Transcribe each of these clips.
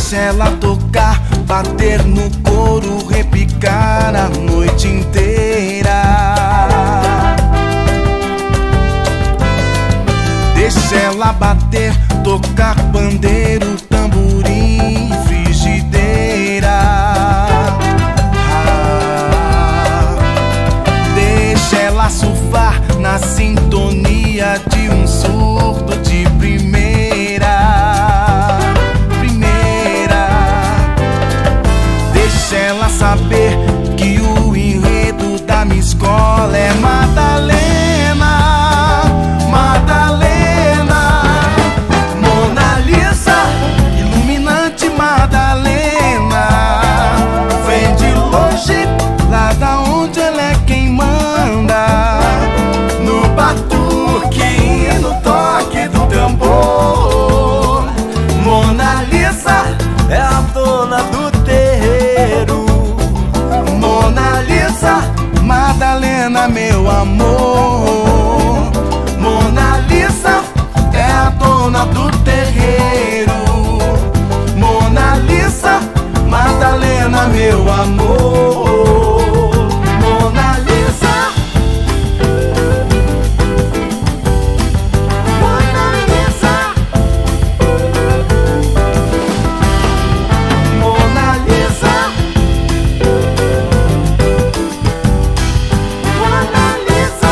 Deixa ela tocar, bater no couro, repicar a noite inteira. Deixa ela bater, tocar pandeiro, tamborim, frigideira. Deixa ela surfar na sintonia de um surdo de primeira. Deixa ela saber que o enredo da minha escola é Madalena, Madalena, Mona Lisa, iluminante Madalena. Vem de longe, lá da onde ela é quem manda, no batuque e no toque do tambor. Mona Lisa é a dona do terreiro. Mona Lisa, Madalena, meu amor. Mona Lisa é a dona do terreiro. Mona Lisa, Madalena, meu amor. Mona Lisa, Mona Lisa, Mona Lisa, Mona Lisa.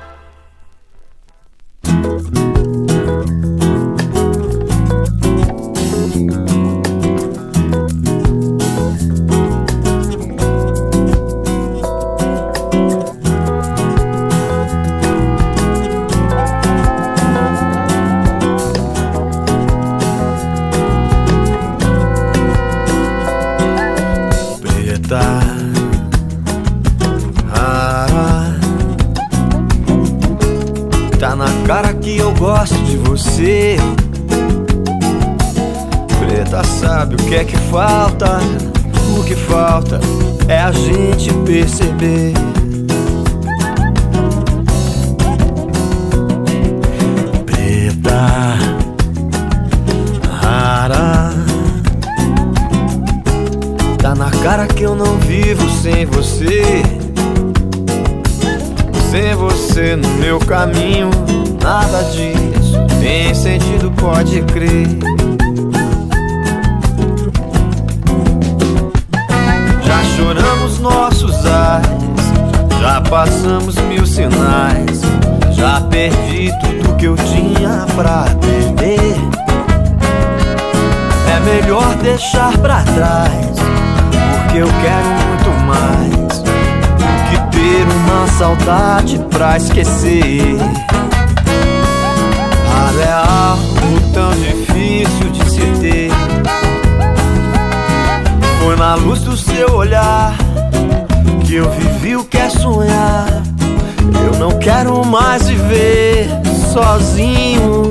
Preta, tá na cara que eu gosto de você. Preta sabe o que é que falta. O que falta é a gente perceber. Preta, tá na cara que eu não vivo sem você. Sem você no meu caminho, nada disso tem sentido, pode crer. Já choramos nossos ais, já passamos mil sinais. Já perdi tudo que eu tinha pra perder. É melhor deixar pra trás, porque eu quero muito mais do que ter uma saudade pra esquecer. É algo tão difícil de se ter. Foi na luz do seu olhar que eu vivi o que é sonhar. Eu não quero mais viver sozinho.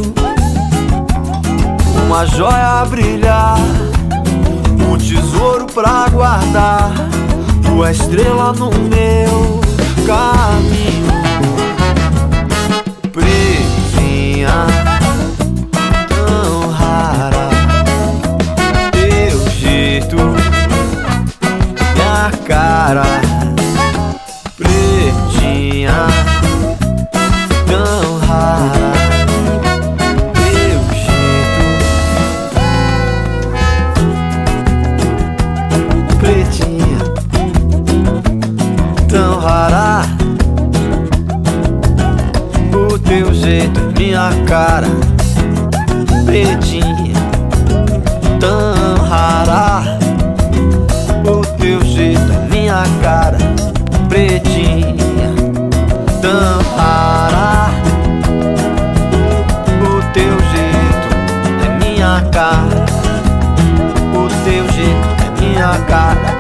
Uma joia a brilhar, um tesouro pra guardar, tua estrela no meu caminho. Pretinha, tão rara, teu jeito, minha cara. Pretinha, tão rara, teu jeito. Pretinha, tão rara, o teu jeito, minha cara. Pretinha, tão rara, o teu jeito, minha cara. Pretinha, tão rara, o teu jeito é minha cara. O teu jeito é minha cara.